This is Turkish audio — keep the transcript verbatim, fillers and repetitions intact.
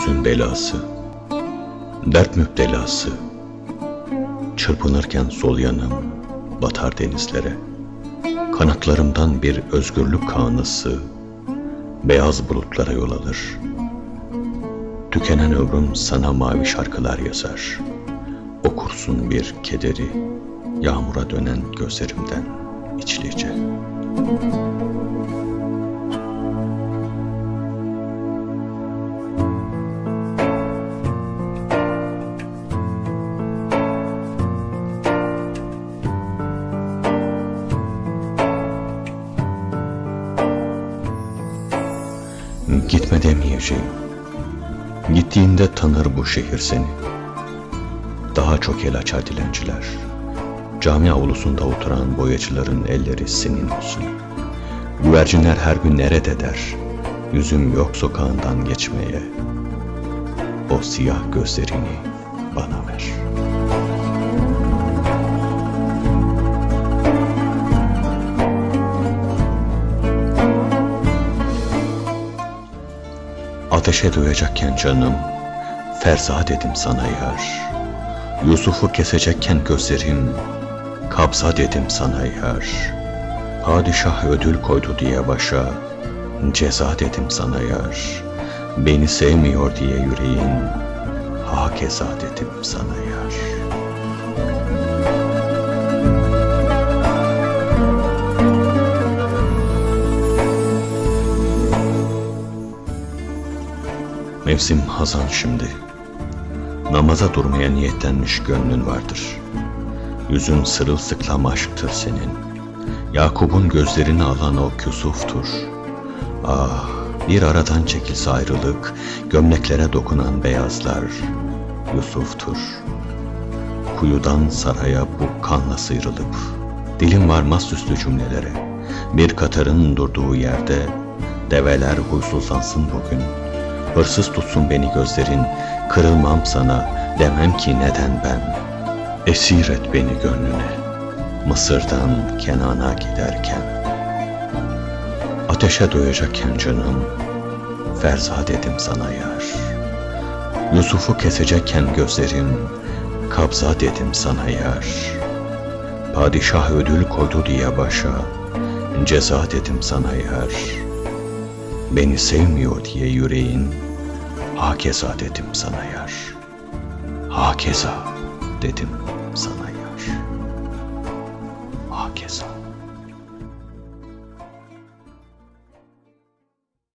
hüzün belası, dert müptelası, çırpınırken sol yanım batar denizlere. Kanatlarımdan bir özgürlük kanısı beyaz bulutlara yol alır. Tükenen ömrüm sana mavi şarkılar yazar. Okursun bir kederi yağmura dönen gözlerimden içlice. Gitme demeyeceğim. Gittiğinde tanır bu şehir seni. Daha çok el açar dilenciler. Cami avlusunda oturan boyacıların elleri senin olsun. Güvercinler her gün nerede der. Yüzüm yok sokağından geçmeye. O siyah gözlerini bana ver. Ateşe doyacakken canım, ferzah dedim sana yar. Yusuf'u kesecekken gözlerim, kabza dedim sana yar. Padişah ödül koydu diye başa, ceza dedim sana yar. Beni sevmiyor diye yüreğin, hakeza dedim sana yar. Mevsim hazan şimdi. Namaza durmaya niyetlenmiş gönlün vardır. Yüzün sırılsıklam aşktır senin. Yakup'un gözlerini alan o Küsuf'tur. Ah, bir aradan çekilse ayrılık, gömleklere dokunan beyazlar Yusuf'tur. Kuyudan saraya bu kanla sıyrılıp, dilim varmaz süslü cümlelere. Bir Katar'ın durduğu yerde develer huysuzlansın bugün. Hırsız tutsun beni gözlerin, kırılmam sana, demem ki neden ben. Esir et beni gönlüne, Mısır'dan Kenan'a giderken. Ateşe doyacakken canım, ferzah dedim sana yar. Yusuf'u kesecekken gözlerim, kabza dedim sana yar. Padişah ödül koydu diye başa, ceza dedim sana yar. Beni sevmiyor diye yüreğin, hakeza dedim sana yar. Hakeza dedim sana yar. Hakeza.